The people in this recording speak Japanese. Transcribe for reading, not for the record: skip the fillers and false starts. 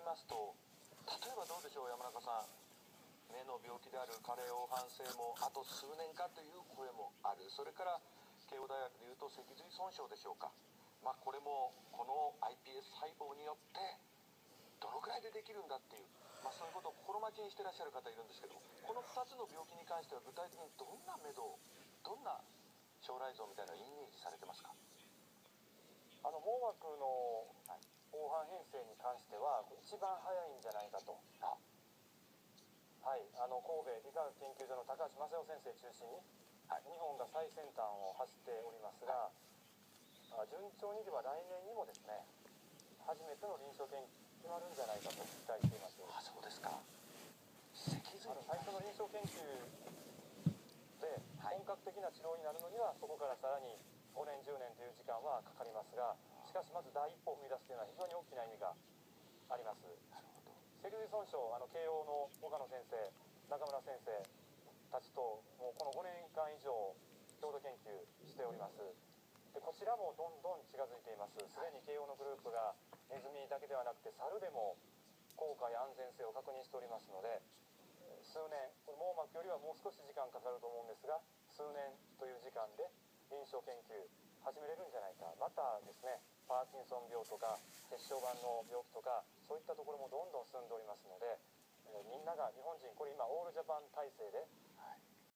いますと、例えばどうでしょう、山中さん。目の病気である加齢黄斑性もあと数年かという声もある。それから慶応大学でいうと脊髄損傷でしょうか。これもこの iPS 細胞によってどのくらいでできるんだっていう、そういうことを心待ちにしてらっしゃる方いるんですけども、この2つの病気に関しては具体的にどんな目処、どんな将来像みたいなのをイメージされてますか？ 網膜の黄斑変性に関しては一番早いんじゃないかと。はい、神戸理化学研究所の高橋正夫先生中心に、日本が最先端を走っておりますが、順調にいけば来年にもですね、初めての臨床研究決まるんじゃないかと期待しています。 そうですか。脊髄最初の臨床研究で本格的な治療になるのには、そこからさらに5年10年という時間はかかりますが、しかしまず第一歩を踏み出すというのは非常に大きな意味があります。脊髄損傷、慶応の岡野先生、中村先生たちともうこの5年間以上共同研究しております。でこちらもどんどん近づいています。すでに慶応のグループがネズミだけではなくて猿でも効果や安全性を確認しておりますので、数年、これ網膜よりはもう少し時間かかると思うんですが、数年という時間で臨床研究始めれるんじゃないか。またですね、パーキンソン病とか血小板の病気とか、そういったところもどんどん進んでおりますので、みんなが日本人、これ今オールジャパン体制で